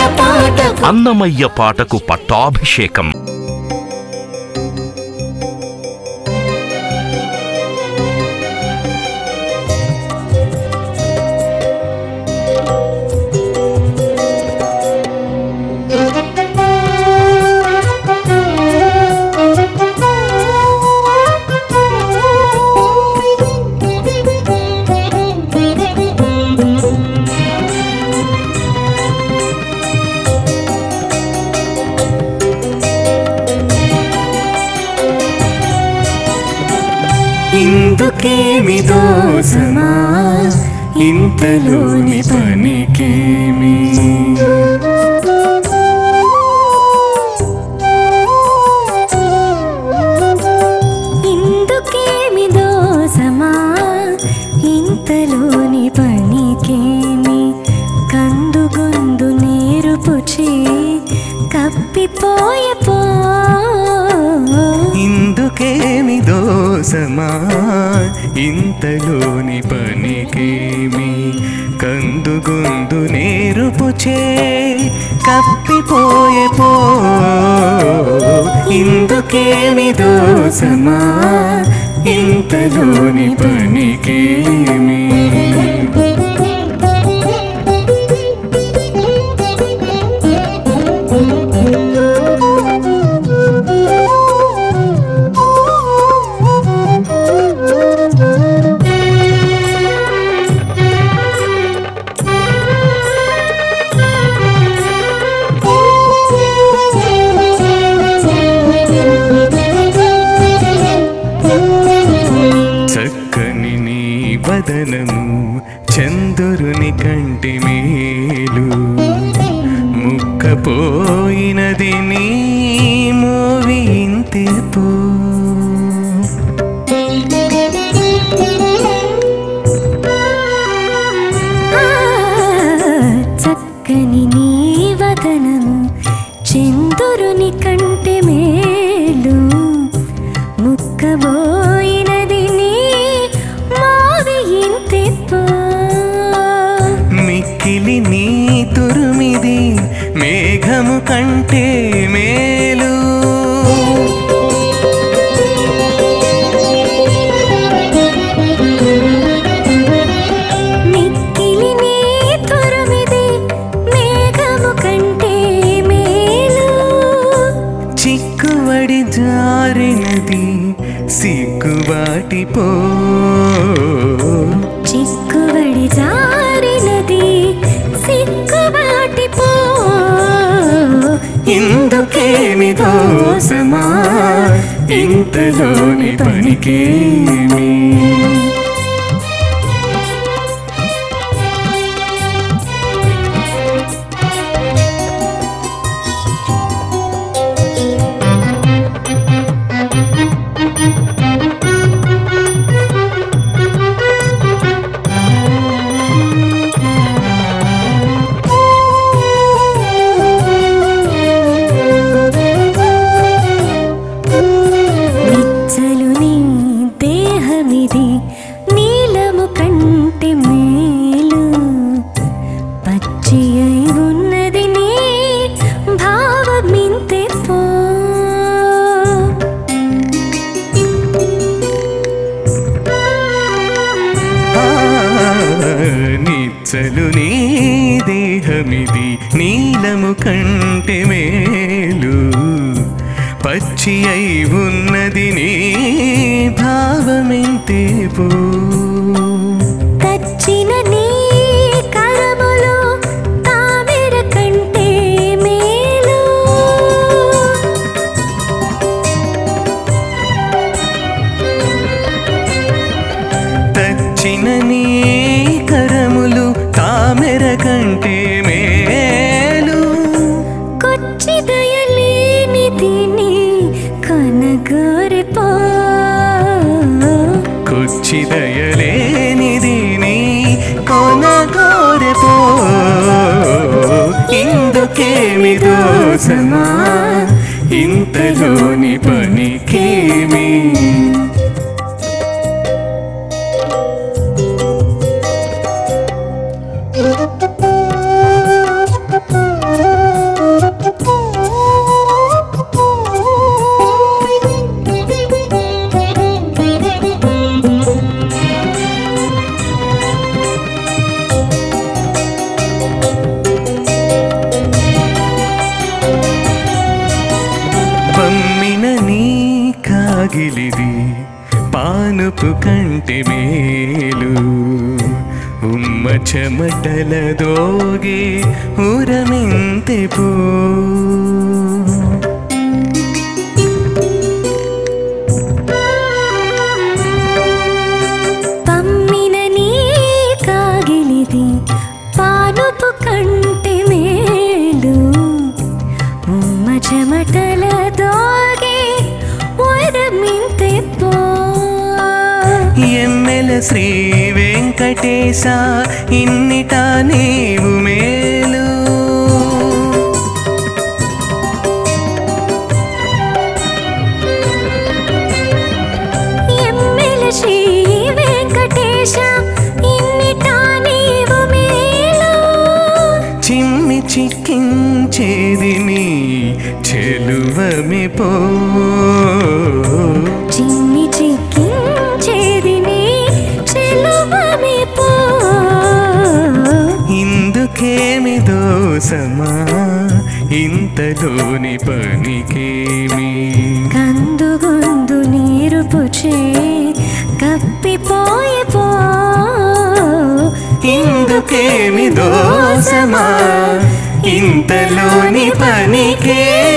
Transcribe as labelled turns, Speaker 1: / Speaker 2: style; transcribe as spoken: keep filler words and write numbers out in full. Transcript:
Speaker 1: పాటకు
Speaker 2: అన్నమయ్య పాటకు పట్టాభిషేకం.
Speaker 3: ఇందుకేమి దోసమా ఇంతలోని పనికేమి
Speaker 4: ఇందుకేమి దోసమా ఇంతలోని పనికేమి కందుగొందు నేరుపుచి కప్పిపోయ పో
Speaker 3: ఇందుకేమి దోసమా ఇంతలోని పనికేమి కందుగొందు నేరుపుచే కప్పిపోయే పో ఇందుకేమి దోసమా ఇంతలోని పనికేమి వదనము చంద్రుని కంటి మేలు ముక్కపోయినది నీ మోవి ఇంతేపో
Speaker 4: చక్కని నీ వదనము చంద్రుని కంటి మేలు ముక్కబోయినది
Speaker 3: మిక్కిలి నీ తురుమిది మేఘము కంటే మేలు
Speaker 4: మిక్కిలి నీ తురుమిది మేఘము కంటే మేలు
Speaker 3: చిక్కువడి జారినది సిగ్గుబాటిపో
Speaker 4: చిక్కుబడి జారినది సిగ్గుబాటిపో
Speaker 3: ఇందుకేమి దోసమా ఇంతలోని పనికేమి నిచ్చలు నీ దేహమిది నీలము కంటే మేలు పచ్చి అయి ఉన్నది నీ భావమెంతే పో
Speaker 4: తచ్చిన నీ కరములు తామెర కంటే మేలు
Speaker 3: తచ్చిన నీ కరములు తామెర కంటే మేలు
Speaker 4: కొచ్చి దయలేనిది నీ కనగోరెపో
Speaker 3: కొచ్చి దయలేనిది నీ కొనగోరెపో ఇందుకేమి దోసమా ఇంతలోని పనికేమి కాగిలిది పానుపు కంటి మేలు ఉమ్మ చెమటల దోగే ఉరమింతే పో
Speaker 4: పమ్మిన నీ కాగిలిది పానుపు కంటి మేలు ఉమ్మ చెమటల దోగే ఉరమింతే పో
Speaker 3: ఎమ్మెల శ్రీ వెంకటేశ ఇన్నిట నీవు మేలు
Speaker 4: ఎమ్మెల శ్రీ వెంకటేశ ఇన్నిట నీవు మేలు
Speaker 3: చిమ్మి చిక్కించేది నీ చెలువమి పో
Speaker 4: చిమ్మి చిక్కించేది నీ చెలువమి పో
Speaker 3: ఇందుకేమి దోసమా ఇంతలోని పనికేమి
Speaker 4: కందు గొందు నీరు పుచే కప్పిపోయి పో
Speaker 3: ఇందుకేమి దోసమా ఇంతలోని పనికే